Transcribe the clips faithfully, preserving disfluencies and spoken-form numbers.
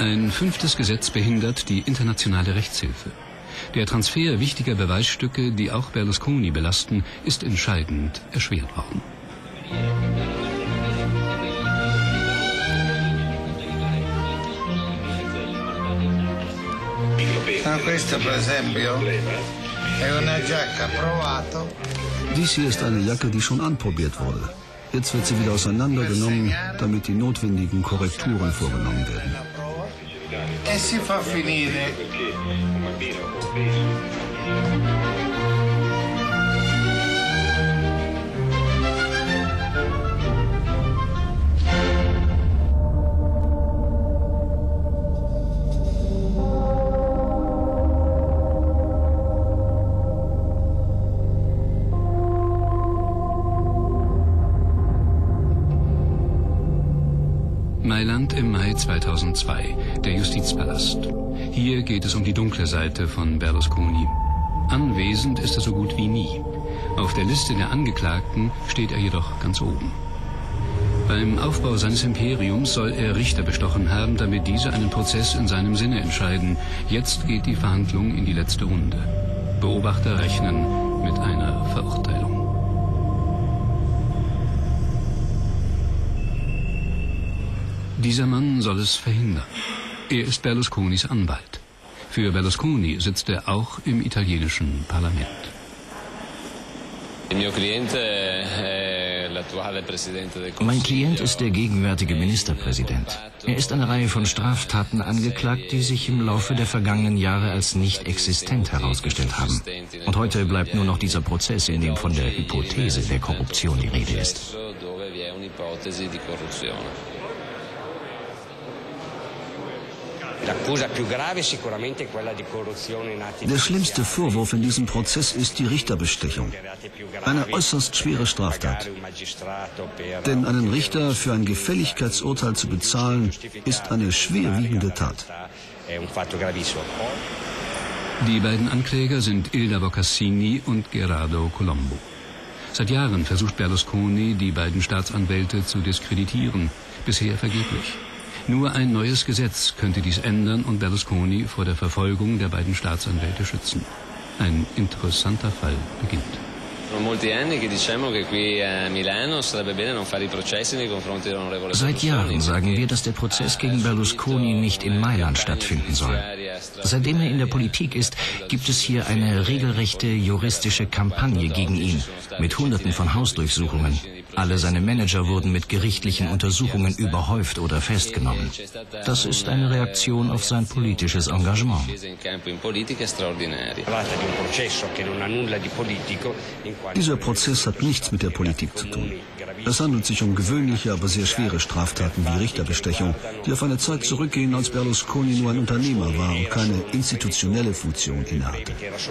Ein fünftes Gesetz behindert die internationale Rechtshilfe. Der Transfer wichtiger Beweisstücke, die auch Berlusconi belasten, ist entscheidend erschwert worden. Dies hier ist eine Jacke, die schon anprobiert wurde. Jetzt wird sie wieder auseinandergenommen, damit die notwendigen Korrekturen vorgenommen werden. Mailand im Mai zweitausendzwei, der Justizpalast. Hier geht es um die dunkle Seite von Berlusconi. Anwesend ist er so gut wie nie. Auf der Liste der Angeklagten steht er jedoch ganz oben. Beim Aufbau seines Imperiums soll er Richter bestochen haben, damit diese einen Prozess in seinem Sinne entscheiden. Jetzt geht die Verhandlung in die letzte Runde. Beobachter rechnen mit einer Verurteilung. Dieser Mann soll es verhindern. Er ist Berlusconis Anwalt. Für Berlusconi sitzt er auch im italienischen Parlament. Mein Klient ist der gegenwärtige Ministerpräsident. Er ist eine Reihe von Straftaten angeklagt, die sich im Laufe der vergangenen Jahre als nicht existent herausgestellt haben. Und heute bleibt nur noch dieser Prozess, in dem von der Hypothese der Korruption die Rede ist. Der schlimmste Vorwurf in diesem Prozess ist die Richterbestechung. Eine äußerst schwere Straftat. Denn einen Richter für ein Gefälligkeitsurteil zu bezahlen, ist eine schwerwiegende Tat. Die beiden Ankläger sind Ilda Boccassini und Gerardo Colombo. Seit Jahren versucht Berlusconi, die beiden Staatsanwälte zu diskreditieren. Bisher vergeblich. Nur ein neues Gesetz könnte dies ändern und Berlusconi vor der Verfolgung der beiden Staatsanwälte schützen. Ein interessanter Fall beginnt. Seit Jahren sagen wir, dass der Prozess gegen Berlusconi nicht in Mailand stattfinden soll. Seitdem er in der Politik ist, gibt es hier eine regelrechte juristische Kampagne gegen ihn, mit Hunderten von Hausdurchsuchungen. Alle seine Manager wurden mit gerichtlichen Untersuchungen überhäuft oder festgenommen. Das ist eine Reaktion auf sein politisches Engagement. Dieser Prozess hat nichts mit der Politik zu tun. Es handelt sich um gewöhnliche, aber sehr schwere Straftaten wie Richterbestechung, die auf eine Zeit zurückgehen, als Berlusconi nur ein Unternehmer war und keine institutionelle Funktion innehatte.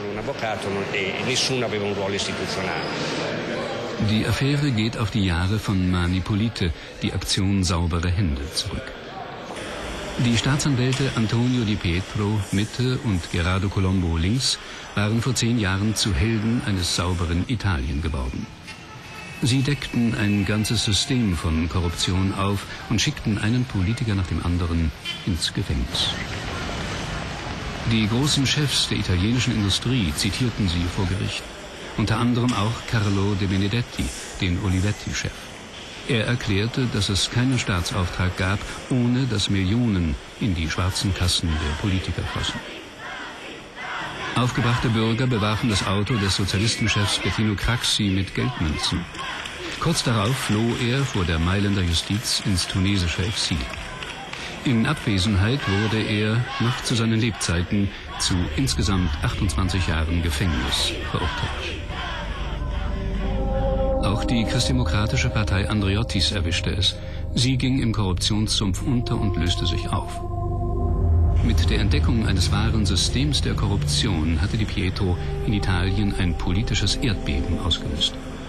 Die Affäre geht auf die Jahre von Mani Pulite, die Aktion Saubere Hände, zurück. Die Staatsanwälte Antonio Di Pietro, Mitte, und Gerardo Colombo, links, waren vor zehn Jahren zu Helden eines sauberen Italien geworden. Sie deckten ein ganzes System von Korruption auf und schickten einen Politiker nach dem anderen ins Gefängnis. Die großen Chefs der italienischen Industrie zitierten sie vor Gericht. Unter anderem auch Carlo De Benedetti, den Olivetti-Chef. Er erklärte, dass es keinen Staatsauftrag gab, ohne dass Millionen in die schwarzen Kassen der Politiker flossen. Aufgebrachte Bürger bewarfen das Auto des Sozialistenchefs Bettino Craxi mit Geldmünzen. Kurz darauf floh er vor der Mailänder Justiz ins tunesische Exil. In Abwesenheit wurde er, noch zu seinen Lebzeiten, zu insgesamt achtundzwanzig Jahren Gefängnis verurteilt. Auch die christdemokratische Partei Andreottis erwischte es. Sie ging im Korruptionssumpf unter und löste sich auf. Mit der Entdeckung eines wahren Systems der Korruption hatte Di Pietro in Italien ein politisches Erdbeben ausgelöst.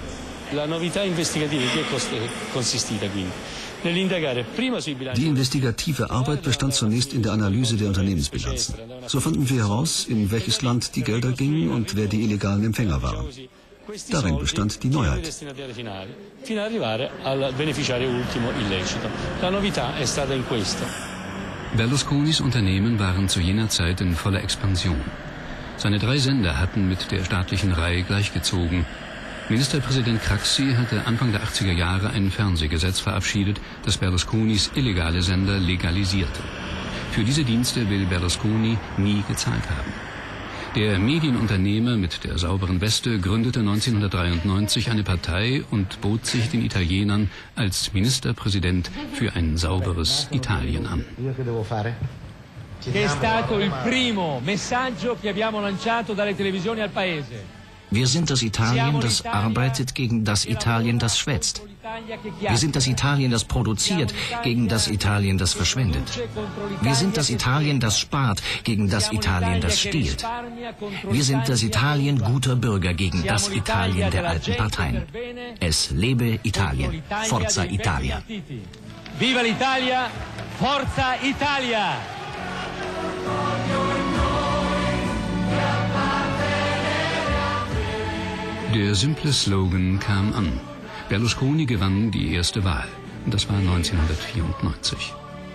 Die investigative Arbeit bestand zunächst in der Analyse der Unternehmensbilanzen. So fanden wir heraus, in welches Land die Gelder gingen und wer die illegalen Empfänger waren. Darin bestand die Neuheit. Berlusconis Unternehmen waren zu jener Zeit in voller Expansion. Seine drei Sender hatten mit der staatlichen Reihe gleichgezogen. Ministerpräsident Craxi hatte Anfang der achtziger Jahre ein Fernsehgesetz verabschiedet, das Berlusconis illegale Sender legalisierte. Für diese Dienste will Berlusconi nie gezahlt haben. Der Medienunternehmer mit der sauberen Weste gründete neunzehnhundertdreiundneunzig eine Partei und bot sich den Italienern als Ministerpräsident für ein sauberes Italien an. Che è stato il primo messaggio che abbiamo lanciato dalle televisioni al paese. Wir sind das Italien, das arbeitet gegen das Italien, das schwätzt. Wir sind das Italien, das produziert, gegen das Italien, das verschwendet. Wir sind das Italien, das spart, gegen das Italien, das stiehlt. Wir sind das Italien guter Bürger gegen das Italien der alten Parteien. Es lebe Italien. Forza Italia. Viva l'Italia! Forza Italia! Der simple Slogan kam an. Berlusconi gewann die erste Wahl. Das war neunzehnhundertvierundneunzig.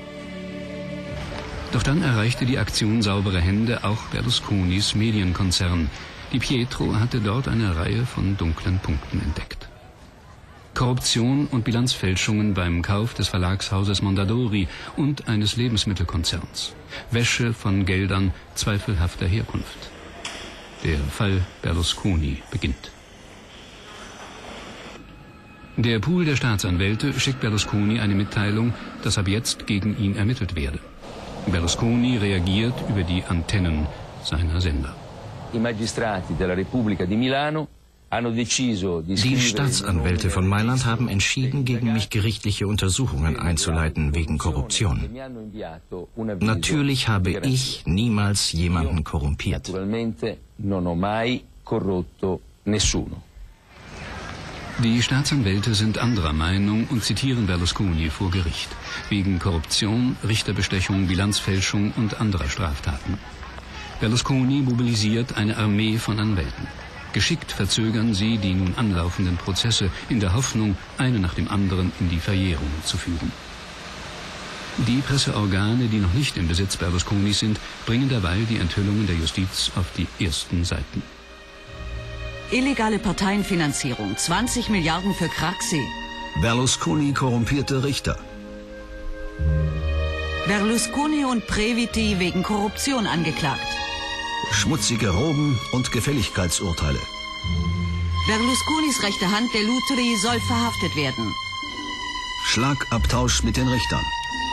Doch dann erreichte die Aktion Saubere Hände auch Berlusconis Medienkonzern. Die Pietro hatte dort eine Reihe von dunklen Punkten entdeckt. Korruption und Bilanzfälschungen beim Kauf des Verlagshauses Mondadori und eines Lebensmittelkonzerns. Wäsche von Geldern zweifelhafter Herkunft. Der Fall Berlusconi beginnt. Der Pool der Staatsanwälte schickt Berlusconi eine Mitteilung, dass ab jetzt gegen ihn ermittelt werde. Berlusconi reagiert über die Antennen seiner Sender. Die Staatsanwälte von Mailand haben entschieden, gegen mich gerichtliche Untersuchungen einzuleiten wegen Korruption. Natürlich habe ich niemals jemanden korrumpiert. Die Staatsanwälte sind anderer Meinung und zitieren Berlusconi vor Gericht. Wegen Korruption, Richterbestechung, Bilanzfälschung und anderer Straftaten. Berlusconi mobilisiert eine Armee von Anwälten. Geschickt verzögern sie die nun anlaufenden Prozesse in der Hoffnung, eine nach dem anderen in die Verjährung zu führen. Die Presseorgane, die noch nicht im Besitz Berlusconis sind, bringen derweil die Enthüllungen der Justiz auf die ersten Seiten. Illegale Parteienfinanzierung, zwanzig Milliarden für Craxi. Berlusconi korrumpierte Richter. Berlusconi und Previti wegen Korruption angeklagt. Schmutzige Roben und Gefälligkeitsurteile. Berlusconis rechte Hand, der Lutri, soll verhaftet werden. Schlagabtausch mit den Richtern.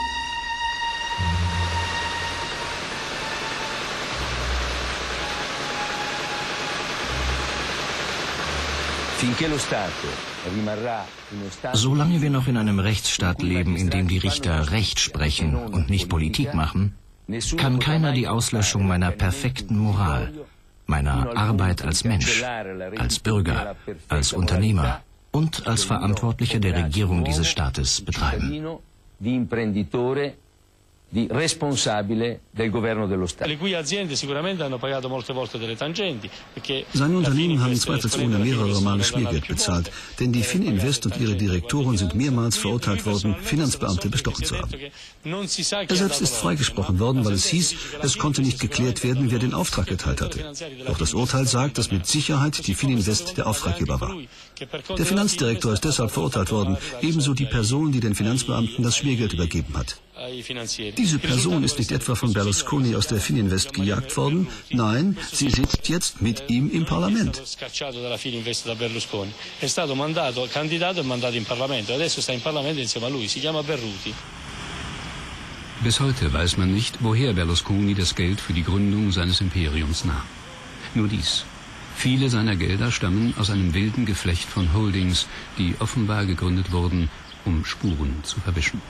Solange wir noch in einem Rechtsstaat leben, in dem die Richter Recht sprechen und nicht Politik machen, kann keiner die Auslöschung meiner perfekten Moral, meiner Arbeit als Mensch, als Bürger, als Unternehmer und als Verantwortlicher der Regierung dieses Staates betreiben. di responsabile del governo dello Stato. Seine Unternehmen haben zweifelsohne mehrere Male Schmiergeld bezahlt, denn die Fininvest und ihre Direktoren sind mehrmals verurteilt worden, Finanzbeamte bestochen zu haben. Er selbst ist freigesprochen worden, weil es hieß, es konnte nicht geklärt werden, wer den Auftrag geteilt hatte. Doch das Urteil sagt, dass mit Sicherheit die Fininvest der Auftraggeber war. Der Finanzdirektor ist deshalb verurteilt worden, ebenso die Person, die den Finanzbeamten das Schmiergeld übergeben hat. Diese Person ist nicht etwa von Berlusconi aus der Fininvest gejagt worden, nein, sie sitzt jetzt mit ihm im Parlament. Bis heute weiß man nicht, woher Berlusconi das Geld für die Gründung seines Imperiums nahm. Nur dies: Viele seiner Gelder stammen aus einem wilden Geflecht von Holdings, die offenbar gegründet wurden, um Spuren zu verwischen.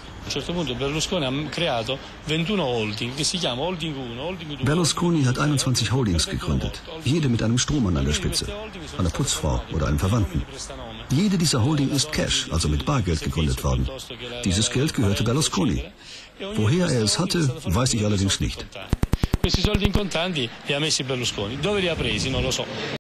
Berlusconi hat einundzwanzig Holdings gegründet, jede mit einem Strohmann an der Spitze, einer Putzfrau oder einem Verwandten. Jede dieser Holding ist Cash, also mit Bargeld gegründet worden. Dieses Geld gehörte Berlusconi. Woher er es hatte, weiß ich allerdings nicht. Questi soldi in contanti li ha messi Berlusconi. Dove li ha presi non lo so.